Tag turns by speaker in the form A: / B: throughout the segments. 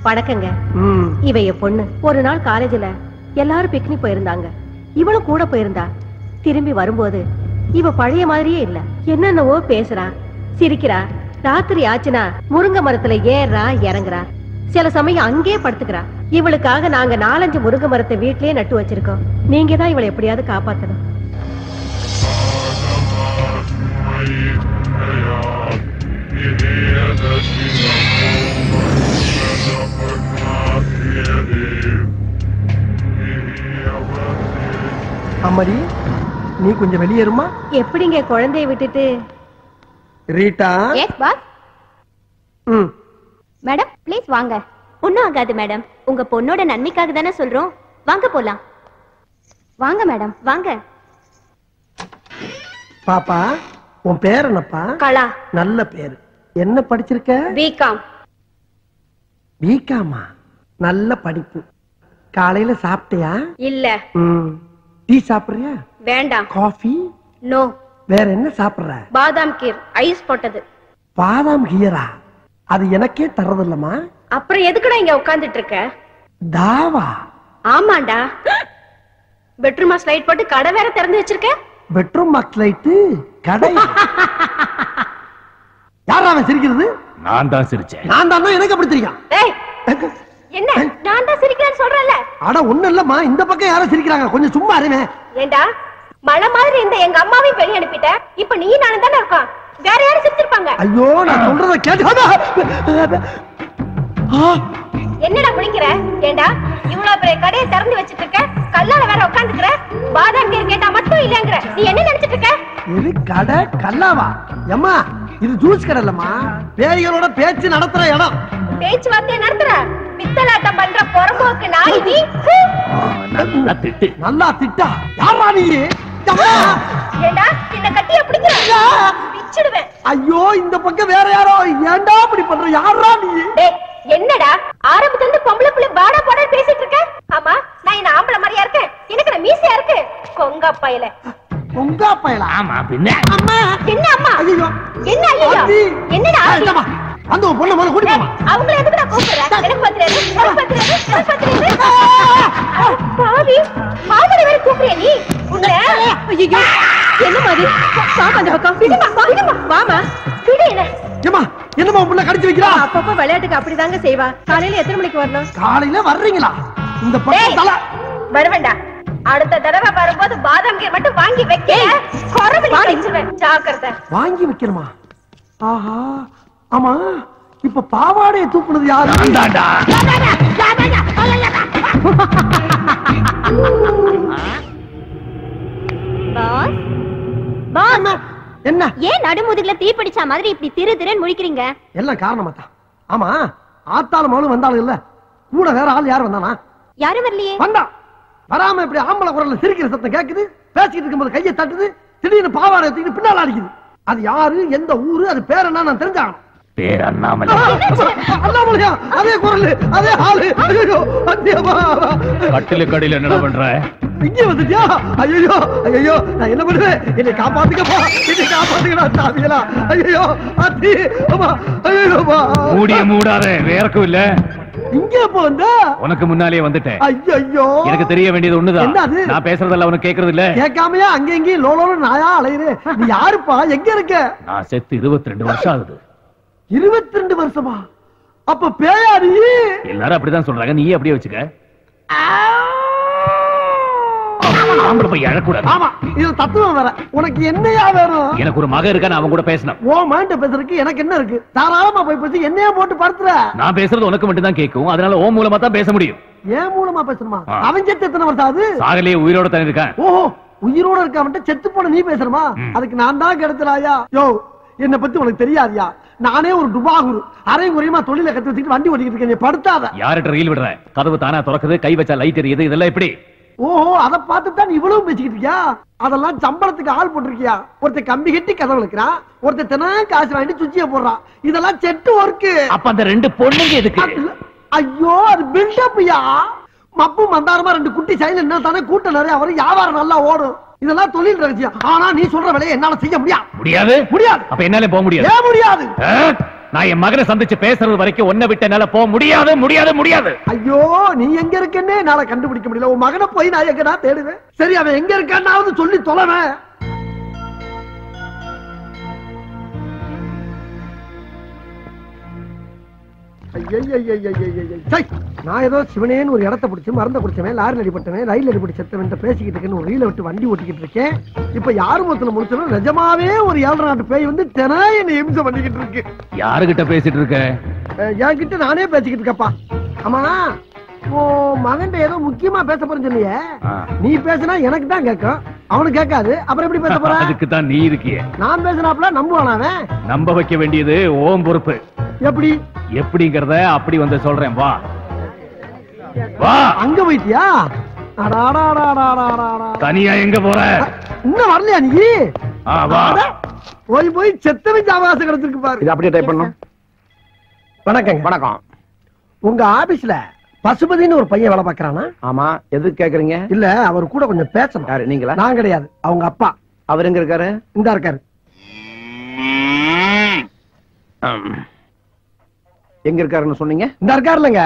A: வணக்கங்க. இவ என் பொண்ணு. ஒரு நாள் காலேஜ்ல எல்லாரும் பிக்னிக் போயிருந்தாங்க. இவளும் கூட போயிருந்தா. திரும்பி வரும்போது இவ பழைய மாதிரியே இல்ல. என்னென்னவோ பேசுறா, சிரிக்கிறா. ராத்திரி ஆச்சுனா முருங்கை மரத்துல ஏறா இறங்குறா. சில சமயம் அங்கே படுத்துக்கிறா. இவளுக்காக நாங்க 4-5 முருங்கை மரத்தை வீட்லயே நட்டு வச்சிருக்கோம். நீங்க தான் இவளை எப்படியாவது காப்பாத்தணும்.
B: அம்மாடி, நீ கொஞ்சம் வெளியேறுமா?
A: எப்படிங்க குழந்தைய விட்டுட்டு?
B: Rita.
C: Yes boss. Madam please வாங்க. ஒன்னும் ஆகாது மேடம். உங்க பொண்ணோட நன்மைக்காக தானே சொல்றோம். வாங்க போலாம். வாங்க மேடம் வாங்க.
B: பாப்பா, உன் பேர் என்னப்பா?
C: கலா.
B: நல்ல பேரு. என்ன படிச்சிருக்க?
C: பிகாம்.
B: பிகாமா? நல்ல படிப்பு. காலையில சாப்பிட்டியா?
C: இல்ல.
B: டீ சாப்பிடுறியா?
C: வேண்டாம்.
B: காஃபி?
C: நோ.
B: வேற என்ன சாப்பிடுற?
C: பாதாம் கீர் ஐஸ் போட்டது.
B: பாதாம் கீரா? அது எனக்கே தரதில்லமா.
C: அப்புறம் எதுக்குடா இங்க உட்கார்ந்துட்டு இருக்க?
B: தாவா?
C: ஆமாண்டா. பெட்ரூம் ஸ்லைட் போட்டு கடை வேற திறந்து வச்சிருக்க.
B: பெட்ரூம் மார்க் லைட் கடை? யாரா அவன் சிரிக்கிறது?
D: நான் தான் சிரிச்சேன்.
B: நான் தான். எனக்கு அப்படி தெரியும்.
C: என்ன நான் தான் சிரிக்கிறேன்னு சொல்றேன்ல.
B: அட ஒண்ணு இல்லம்மா, இந்த பக்கம் யாரோ சிரிக்கிறாங்க. கொஞ்சம் சும்மா இருங்க.
C: ஏண்டா மழை மாதிரி இந்த எங்க அம்மாவையும் வெளிய அனுப்பிட்ட. இப்ப நீ நானும் தானே இருக்கோம். வேற யாரும் சிரிச்சிருப்பாங்க.
B: ஐயோ, நான் சொல்றத கேட்டு.
C: என்னடா குளிக்கிற? ஏண்டா இவ்வளவு பெரிய கடையை திறந்து வச்சிட்டு இருக்க. கல்லால வேற உட்காந்துக்கிற. பாதாம் கீர் கேட்டா மட்டும் இல்லங்கற. நீ என்ன நினைச்சிட்டு இருக்க?
B: இது கடை கல்லாவா? அம்மா, இது ஜூஸ் கடை இல்லம்மா. பேய்களோட பேச்சு நடத்துற இடம்.
C: பேச்சு வார்த்தை நடத்துற பித்தலாட்டம் பண்ற பொறம்போக்கு நாய் நீ.
D: நல்லா திட்டு.
B: நல்லா திட்டா? யாரா நீ?
C: ஏண்டா இந்த கட்டிய பிடிக்கிற? பிச்சிடுவேன்.
B: ஐயோ, இந்த பக்கம் வேற யாரோ. ஏண்டா இப்படி பண்ற? யாரா நீ?
C: டேய் என்னடா ஆரம்பத்துல இருந்து பொம்பளை புள்ள பாடா பாடா பேசிட்டு இருக்க? ஆமா, நான் என்ன ஆம்பளை மாதிரியா இருக்கேன்? எனக்கு மீசையா இருக்கு. கொங்கா பயல.
B: கொங்கா பயலா?
D: ஆமா பின்ன.
C: அம்மா என்ன அம்மா?
B: ஐயோ
C: என்ன ஐயோ? என்னடா
B: இல்லம்மா, அந்த பொண்ணு மேல கூட்டி போமா.
C: அவங்கள எதுக்குடா கூப்பிடுற? எனக்கு பத்திரது எனக்கு பத்திரது எனக்கு பத்திரது. பாவி பாவட வேற கூப்பிடுற நீ. உன்ன
A: ஐயோ, என்ன மாதிரி? வாமா அந்த பக்கம்.
C: விடுமா விடுமா.
A: வாமா.
C: விடு என்ன.
B: ஏமா, என்னமா புள்ள கடிச்சு வைக்கிறா?
A: அப்பப்ப விளையாட்டுக்கு அப்படிதாங்க செய்வா. காலையில எத்தனை மணிக்கு வரணும்?
B: காலையில வர்றீங்களா? இந்த பக்கம் தல
C: வரவேண்டா. அடுத்த தடவை வரும்போது பாதாம் கீர் மட்டும் வாங்கி வைக்க. கொரவலி அடிச்சுவேன். ஜாக்கிரதை.
B: வாங்கி வைக்கணுமா? ஆஹா. ஆமா, இப்ப பாவாடையை தூக்குனது யாரு?
D: தாண்டா.
C: பாஸ் பாஸ்
B: என்ன?
C: ஏன் நடுமுதுகுல தீ பிடிச்ச மாதிரி இப்படி திரு திருன்னு முழிக்கிறீங்க?
B: எல்லாம் காரணமா தான். ஆமா, ஆத்தால மகளும் வந்தாலும் இல்ல, கூட வேற ஆள் யார் வந்தானா?
C: யாரும் வரலையே.
B: வந்தா வராம இப்படி ஆம்பளை குரல்ல சிரிக்கிற சத்தம் கேக்குது. பேசிக்கிட்டு இருக்கும்போது கையை தட்டுது. திடீர்னு பாவாடை தூக்கிட்டு பின்னால அடிக்குது. அது யாரு, எந்த ஊரு, அது பேர் என்ன நான் தெரிஞ்சாகணும்.
D: பேர் அண்ணாமலை.
B: அண்ணாமலையா? அதே குரல், அதே ஆளு. ஐயோ,
D: கட்டில கடையில என்ன பண்ற?
B: இங்க வந்துட்டியா? ஐயோ ஐயோ, நான் என்ன பண்ணுவேன்? என்னை காப்பாத்துக்கப்பா, என்னை காப்பாத்துக்கடா சாமிகளா. ஐயோ அத்தி, அம்மா, ஐயோ
D: மூடிய மூடாத, வேறக்கும் இல்ல.
B: இங்க எப்ப வந்த?
D: உனக்கு முன்னாலே வந்துட்டேன்.
B: ஐயோ,
D: எனக்கு தெரிய வேண்டியது ஒண்ணுதான்.
B: என்னது?
D: நான் பேசுறதெல்லாம் உனக்கு கேக்குறது இல்ல.
B: கேட்காமையா அங்க எங்கேயும் லோலோன்னு நாயா அலையுது. நீ யாருப்பா? எங்க இருக்க?
D: நான் செத்து 22 வருஷம் ஆகுது.
B: 22 வருஷமா? அப்ப பேயா நீ?
D: எல்லாரும் அப்படிதான் சொல்றாங்க, நீ அப்படியே வச்சுக்க. ஆம்பளை போய் அழக்கூடாது.
B: ஆமா, இது தத்துவம் வேற. உனக்கு என்னையா வேணும்?
D: எனக்கு ஒரு மகன் இருக்கா, நான் அவன் கூட பேசணும்.
B: ஓ மைண்ட பேசுறதுக்கு எனக்கு என்ன இருக்கு? தாராளமா போய் பேசி என்னையா போட்டு படுத்துற.
D: நான் பேசுறது உனக்கு மட்டும் தான் கேட்கும், அதனால ஓ மூலமா தான் பேச முடியும்.
B: ஏன் மூலமா பேசணுமா? அவன் செத்து எத்தனை வருஷம் ஆகுது?
D: சாகலையே, உயிரோட தான் இருக்கான்.
B: ஓஹோ, உயிரோட இருக்காம செத்து போன நீ பேசுறமா? அதுக்கு நான் தான் கிடைச்சலாயா? யோ, என்ன பத்தி உனக்கு தெரியாதியா? நானே ஒரு டுபாகுரு, அரை குறையமா தொழில கத்து வச்சுட்டு வண்டி ஓட்டிட்டு இருக்கேன். படுத்தாத.
D: யார்கிட்ட ரயில் விடுற? கதவு தானா திறக்குது, கை வச்சா லைட் எரியுது, இதெல்லாம் எப்படி?
B: ஓஹோ, அதை பார்த்துதான் இவ்வளவு பேசிக்கிட்டு இருக்கியா? அதெல்லாம் சம்பளத்துக்கு ஆள் போட்டிருக்கியா? ஒருத்தர் கம்பி கட்டி கதவு இழுக்கிறான், ஒருத்தர் தினா காசு வாங்கிட்டு சுச்சிய போடுறான். இதெல்லாம் செட்டு ஒர்க்கு.
D: அப்ப அந்த 2 பொண்ணுங்க எதுக்கு?
B: ஐயோ, அது பில்டப்யா. மப்பு மந்தாரமா 2 குட்டி சைல என்ன தானே கூட்டம் நிறைய வரும், வியாபாரம் நல்லா ஓடும். இதெல்லாம் தொழில் ரகசியம். ஆனா நீ சொல்ற வேலையை என்னால செய்ய முடியாது.
D: முடியாது?
B: முடியாது.
D: அப்ப என்னால போக முடியாது.
B: ஏன் முடியாது?
D: நான் என் மகனை சந்திச்சு பேசுறது வரைக்கும் ஒன்ன விட்டு என்னால போக முடியாது முடியாது முடியாது.
B: ஐயோ நீ எங்க இருக்கன்னே என்னால கண்டுபிடிக்க முடியல. உன் மகனை போய் நான் எங்கடா தேடுவேன்? சரி அவன் எங்க இருக்கான்னாவது சொல்லி தொலைவேன். நான் ஏதோ சிவனேன்னு ஒரு இடத்த பிடிச்சு மறந்த குடிச்சவன், லாரில் அடிபட்டவன், ரயில் அடிபட்டு செத்தவன் பேசிக்கிட்டு இருக்கேன்னு ஒரு ரீல விட்டு வண்டி ஓட்டிக்கிட்டு இருக்கேன். இப்ப யாரு மொத்தத்துல முடிச்சவன் நிஜமாவே ஒரு 7 நாட்டு பேய் வந்து தினா என்ன இம்சை பண்ணிக்கிட்டு இருக்கு.
D: யாருகிட்ட பேசிட்டு இருக்க?
B: என்கிட்ட நானே பேசிக்கிட்டு இருக்கப்பா. ஆமா மகன் ஏதோ முக்கியமா பேச போறேன்னு சொன்னியே, நீ பேசினா எனக்கு தான் கேட்கும், அவனுக்கு கேட்காது. அப்புறம் எப்படி பேச போற?
D: அதுக்கு தான் நீ இருக்கிய.
B: நான் பேசினாப்ல நம்புவானே. நம்ப
D: வைக்க வேண்டியது ஓம் பொறுப்பு.
B: எப்படி
D: எப்படிங்கறத அப்படி வந்து சொல்றேன். வா வா.
B: அங்க போயிட்டியா?
D: தனியா எங்க போற?
B: இன்னும் வரலையா நீ? போய் செத்தவன் அவகாசம் கிடைச்சிருக்கு பாரு.
E: இது அப்படியே டைப் பண்ணும்.
B: வணக்கம்.
E: வணக்கம்.
B: உங்க ஆபீஸ்ல பசுபதினு ஒரு பையன் வேலை பாக்குறானா?
E: ஆமா. எது கேக்குறீங்க?
B: இல்ல அவர் கூட கொஞ்சம் பேசணும்.
E: யாரு நீங்களா?
B: நான் கிடையாது, அவங்க அப்பா.
E: அவர் எங்க இருக்காரு?
B: இந்த இருக்காரு.
E: எங்க இருக்காருன்னு சொன்னீங்க?
B: இந்த இருக்காருலங்க.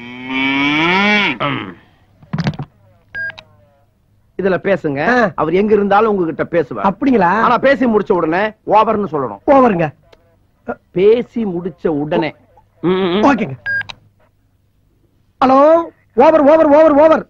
E: இதுல பேசுங்க. அவர் எங்க இருந்தாலும் உங்ககிட்ட பேசுவார்.
B: அப்படிங்களா?
E: ஆனா பேசி முடிச்ச உடனே ஓவர்னு சொல்லணும்.
B: ஓவருங்க.
E: பேசி முடிச்ச உடனே.
B: ஓகேங்க. Hello. Over over over over.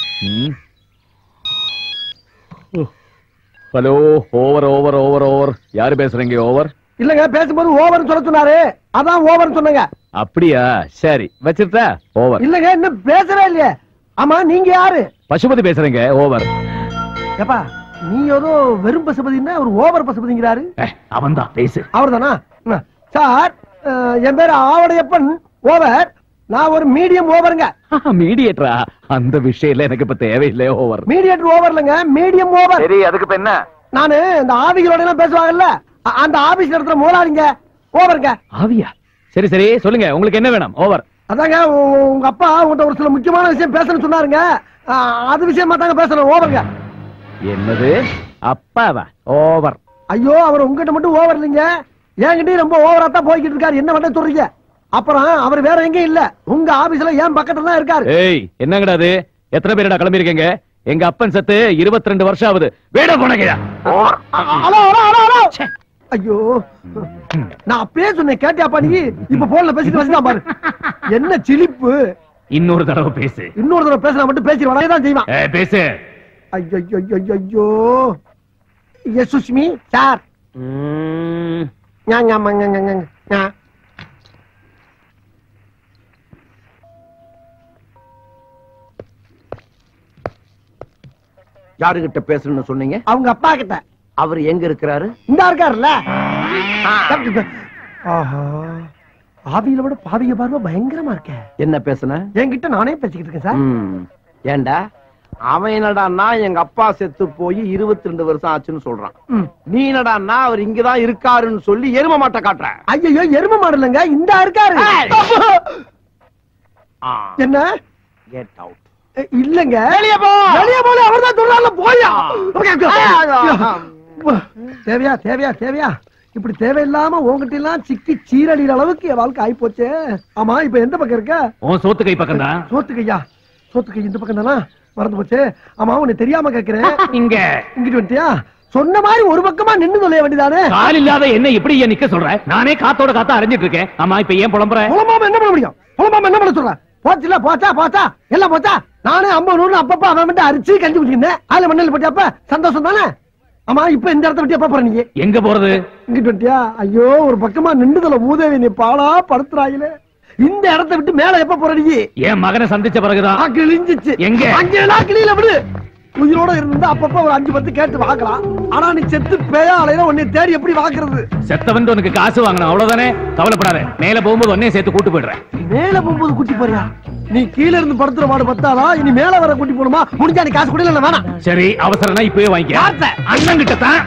D: Hello. Over over over over. யாரு பேசுறீங்க? ஓவர்
B: இல்லங்க, பேசும்போது ஓவர் சொல்ல சொன்னாரு, அதான் ஓவர் சொன்னங்க.
D: அப்படியா? சரி வச்சிருந்தா ஓவர்.
B: இல்லங்க இன்னும் பேசவே இல்லையே. ஆமா நீங்க யாரு?
D: பசுபதி பேசுறீங்க. ஓவர்.
B: ஏப்பா நீ ஏதோ வெறும் பசுபதினா ஒரு ஓவர் பசுபதிங்கிறாரு.
D: அவன் தான் பேசு.
B: அவர்தானா? சார் என் பேரு ஆவடையப்பன். ஓவர். நான் ஒரு மீடியம் ஓவருங்க.
D: மீடியேட்டரா? அந்த விஷயம் எனக்கு இப்ப தேவையில்லை. ஓவர்.
B: மீடியேட்டர் ஓவர்லங்க, மீடியம் ஓவர்.
D: சரி அதுக்கு இப்ப என்ன?
B: நானு இந்த ஆவிகளோட எல்லாம் பேசுவாங்கல்ல, அந்த ஆபீஸ் நடத்துற முதலாளிங்க. ஓவருங்க.
D: ஆவியா? சரி சரி சொல்லுங்க, உங்களுக்கு என்ன வேணும்? ஓவர்.
B: அதாங்க உங்க அப்பா உங்கள்கிட்ட ஒரு சில முக்கியமான விஷயம் பேசணும்னு சொன்னாருங்க, அது விஷயமா தாங்க பேசணும். ஓவருங்க.
D: என்னது அப்பாவா? ஓவர்.
B: ஐயோ அவர் உங்ககிட்ட மட்டும் ஓவர் இல்லைங்க, என்கிட்டயும் ரொம்ப ஓவரா தான் போய்கிட்டு இருக்காரு. என்ன பண்ண சொல்றீங்க? அப்புறம் அவர் வேற எங்கேயும் இல்ல, உங்க ஆபீஸ்ல ஏன் பக்கத்துல தான் இருக்காரு.
D: ஏய் என்னங்கடா அது? எத்தனை பேரடா கிளம்பி இருக்கீங்க? எங்க அப்பன் செத்து 22 வருஷம் ஆகுது. வேட போனங்கயா.
B: ஐயோ நான் அப்பயே சொன்னேன், கேட்டியாப்பா நீ? இப்ப போன்ல பேசிட்டு வச்சுதான் பாரு. என்ன சிலிப்பு.
D: இன்னொரு தடவை பேசு.
B: இன்னொரு தடவை பேசினா மட்டும் பேசி தான் செய்வான்.
D: பேசு.
B: ஐயோ சுஷ்மி சார்.
E: யாருகிட்ட பேசணும்னு சொன்னீங்க?
B: அவங்க அப்பா கிட்ட.
E: அவர் எங்க இருக்கிறாரு?
B: இந்த இருக்காருல்ல. ஆவியில விட பாவிய பார்வை பயங்கரமா இருக்க.
E: என்ன பேசுன?
B: என்கிட்ட நானே பேசிக்கிட்டு இருக்கேன் சார்.
E: ஏண்டா அவன் என்னடான்னா எங்க அப்பா செத்து போய் 22 வருஷம் ஆச்சுன்னு சொல்றான். நீ என்னடான்னா அவர் இங்கதான் இருக்காருன்னு சொல்லி எரும மாட்டை காட்டுற.
B: ஐயோ எரும மாடு இல்லைங்க, இந்த இருக்காரு. என்ன?
E: Get out.
B: இல்லங்க வெளியே போல அவர்தான் சொல்றாருல, போயா. தேவையா தேவையா தேவையா? இப்படி தேவையில்லாம உங்ககிட்ட எல்லாம் சிக்கி சீரழிற அளவுக்கு என் வாழ்க்கை ஆயி போச்சு. ஆமா இப்ப எந்த பக்கம் இருக்க?
D: சோத்து கை பக்கம் தான்.
B: சோத்து கையா? சோத்து கை இந்த பக்கம் தானா? மறந்து போச்சு. ஆமா உன்னை தெரியாம கேக்குறேன்.
D: இங்க
B: இங்கிட்டு வந்துட்டியா? சொன்ன மாதிரி ஒரு பக்கமா நின்னு சொல்ல வேண்டியதானே?
D: கால் இல்லாத என்ன இப்படி ஏன் நிக்க சொல்ற? நானே காத்தோட காத்தா அறிஞ்சிட்டு இருக்கேன். ஆமா இப்ப ஏன் புலம்புற?
B: புலம்பாம என்ன பண்ண முடியும்? புலம்பாம என்ன பண்ண சொல்ற? போச்சுல போச்சா போச்சா எல்லாம் போச்சா. நானே 50 100 அப்பப்ப அவன் மட்டும் அரிச்சு கஞ்சி குடிச்சிருந்தேன். அதுல மண்ணில் போட்டியாப்ப சந்தோஷம் தானே? ஆமா இப்ப இந்த இடத்த விட்டு எப்ப போற நீங்க? எங்க போறது? இங்கிட்டு வந்துட்டியா? ஐயோ ஒரு பக்கமா நின்றுதல மூதேவி நீ பாலா படுத்துறாயிலே. இந்த இடத்த விட்டு மேல எப்ப போற நீ? என் மகனை சந்திச்ச பிறகுதான் கிழிஞ்சிச்சு. எங்க அங்கெல்லாம் கிளியில விடு. உயிரோட இருந்தா அப்பப்ப ஒரு 5-10 கேட்டு வாக்கலாம். ஆனா நீ செத்து பேயா அலையில உன்னை தேடி எப்படி வாக்குறது? செத்தவன் உனக்கு காசு வாங்கணும் அவ்வளவுதானே. கவலைப்படாத, மேல போகும்போது உடனே சேர்த்து கூட்டு போயிடுறேன். மேல போகும்போது கூட்டி போறியா? நீ கீழ இருந்து படுத்துற மாடு பத்தாதா? இனி மேல வர கூட்டி போணுமா? முடிஞ்சா நீ காசு கூட இல்ல வேணாம். சரி அவசரம்னா இப்பவே வாங்கிக்க. அண்ணன் கிட்ட தான்.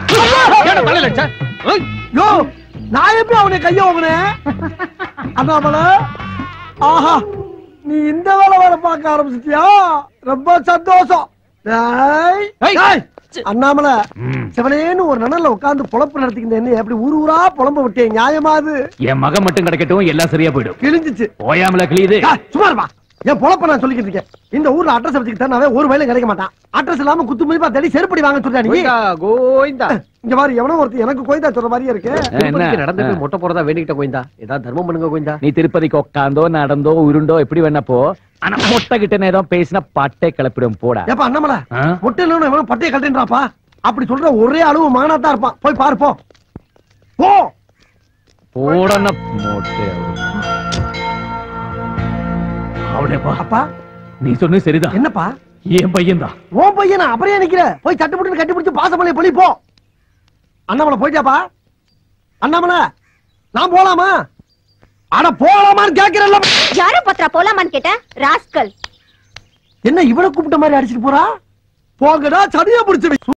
B: யோ நான் எப்படி அவனை கைய வாங்கினேன்? அண்ணாமலை ஆஹா நீ இந்த வேலை வேலை பார்க்க ஆரம்பிச்சிட்டியா? ரொம்ப சந்தோஷம். அண்ணாமலை சிவனேன்னு ஒரு நனல்ல உட்கார்ந்து பொழப்பு நடத்திக்கிட்டு என்ன எப்படி ஊரு ஊரா புலம்ப விட்டேன் நியாயமா அது?
D: என் மகன் மட்டும் கிடைக்கட்டும் எல்லாம் சரியா போயிடும்.
B: கிழிஞ்சிச்சு.
D: ஓயாமல கிளியுது.
B: சும்மா இருப்பா. என் பொழப்ப நான் சொல்லிக்கிட்டு இருக்கேன். இந்த ஊர்ல அட்ரஸ் வச்சுக்கிட்டா ஒரு வயலும் கிடைக்க மாட்டான். அட்ரஸ் இல்லாம குத்து மதிப்பா தேடி செருப்படி வாங்க சொல்றா நீ.
E: கோயிந்தா
B: இங்க மாதிரி எவனோ ஒருத்தர் எனக்கு கோயிந்தா சொல்ற மாதிரியே இருக்கு.
E: நடந்து போய் மொட்டை போறதா வேண்டிக்கிட்ட கோயிந்தா. ஏதாவது தர்மம் பண்ணுங்க கோயிந்தா.
D: நீ திருப்பதிக்கு உட்காந்தோ நடந்தோ உருண்டோ எப்படி வேணா போ. ஆனா மொட்டை கிட்ட நேரம் பேசினா பட்டை கிளப்பிடும் போடா.
B: ஏப்பா அண்ணாமலை மொட்டை இல்லைன்னு எவனோ பட்டையை கட்டுன்றாப்பா. அப்படி சொல்ற ஒரே அளவு மகனாத்தான் இருப்பான். போய் பாரு போ. போ
D: போடன மொட்டை. அவனேப்பா.
B: அப்பா
D: நீ சொன்னது சரிதான்.
B: என்னப்பா?
D: என் பையன் தான்.
B: ஓ பையனா? அப்படியே நிக்கிற. போய் சட்டு புட்டு கட்டி பிடிச்சு பாசமலை பழி போ. அண்ணாமலை போயிட்டாப்பா. அண்ணாமலை நான் போலாமா? அட போலாமான்னு கேக்குறல்ல.
C: யாரும் பத்திரா போலாமான்னு கேட்டேன். ராஸ்கல்
B: என்ன இவளை கூப்பிட்ட மாதிரி அடிச்சிட்டு போறா? போங்கடா சனியா பிடிச்சு